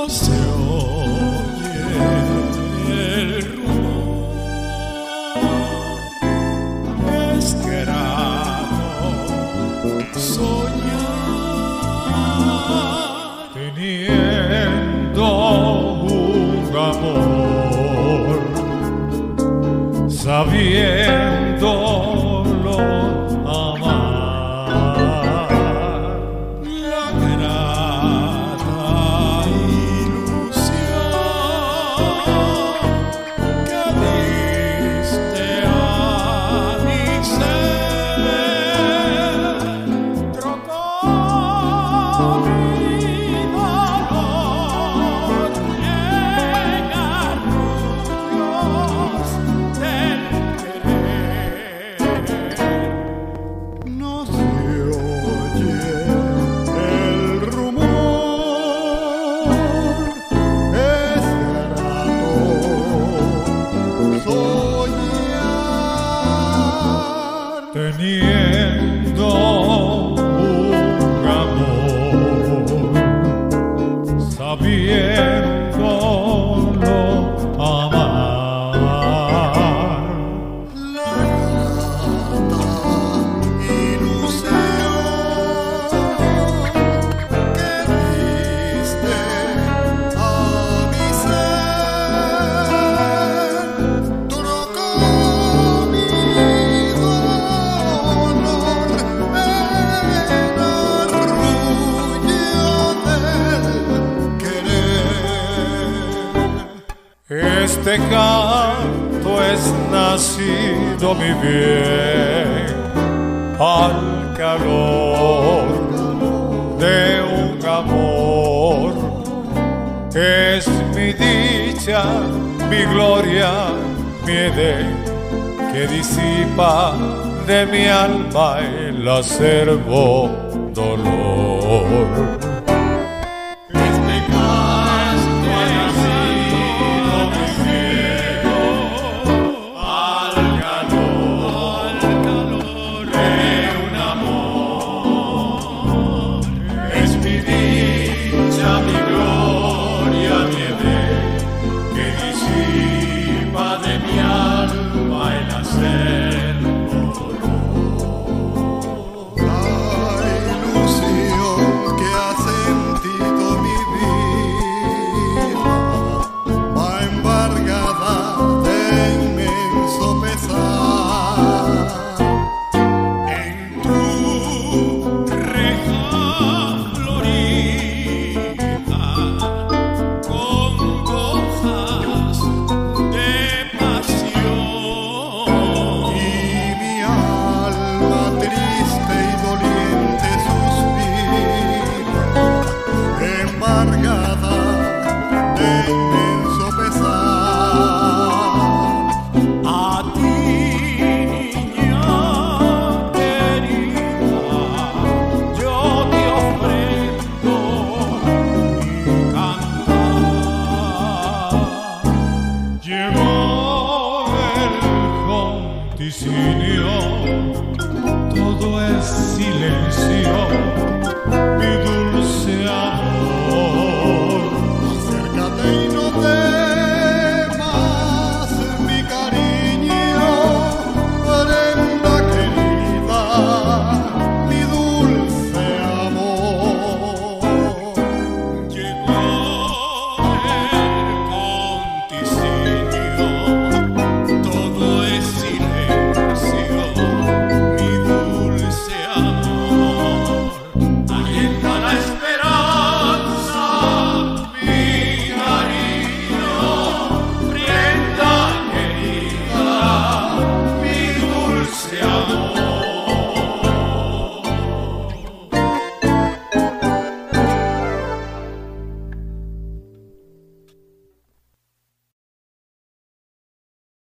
se oye el rumor, es grato soñar teniendo un amor, sabiéndolo amar. La grata ilusión que diste a mi ser trocó mi dolor en arrullos del querer. No se oye el rumor, es grato soñar teniendo un amor, sabiéndolo amar. La grata ilusión que diste a mi ser trocó mi dolor en arrullo del querer. Este canto es nacido, mi bien, al calor de un amor. Es mi dicha, mi gloria, mi edén, que disipa de mi alma el acerbo dolor. Este canto ha nacido, mi cielo, al calor de un amor. Es mi dicha, mi gloria, mi edén, que disipa de mi alma el acerbo dolor. La ilusión que ha sentido mi vida va embargada de inmenso pesar. En tu reja florida, con hojas de pasión, y mi alma triste y doliente suspira, embargada de inmenso pesar. A ti, niña querida, yo te ofrendo mi cantar. Llegó el conticinio, todo es silencio, mi dulce